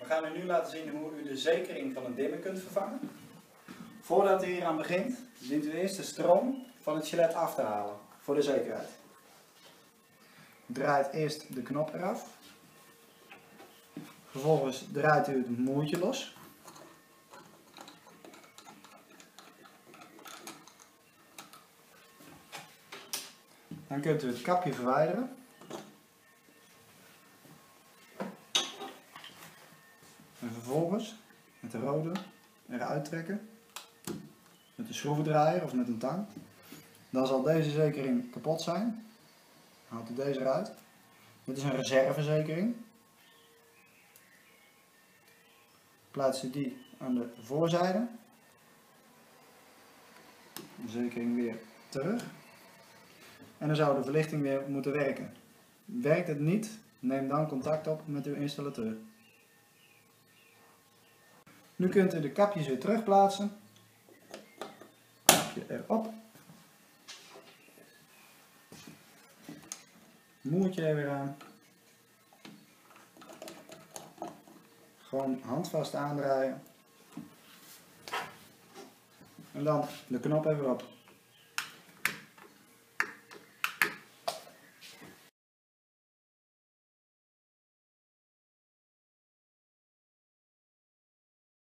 We gaan u nu laten zien hoe u de zekering van een dimmer kunt vervangen. Voordat u hier aan begint, dient u eerst de stroom van het gilet af te halen, voor de zekerheid. Draait eerst de knop eraf. Vervolgens draait u het moertje los. Dan kunt u het kapje verwijderen. En vervolgens met de rode eruit trekken. Met een schroevendraaier of met een tang. Dan zal deze zekering kapot zijn. Haalt u deze eruit. Dit is een reservezekering. Plaatst u die aan de voorzijde. De zekering weer terug. En dan zou de verlichting weer moeten werken. Werkt het niet, neem dan contact op met uw installateur. Nu kunt u de kapjes weer terugplaatsen. Kapje erop. Moertje er weer aan. Gewoon handvast aandraaien. En dan de knop even op.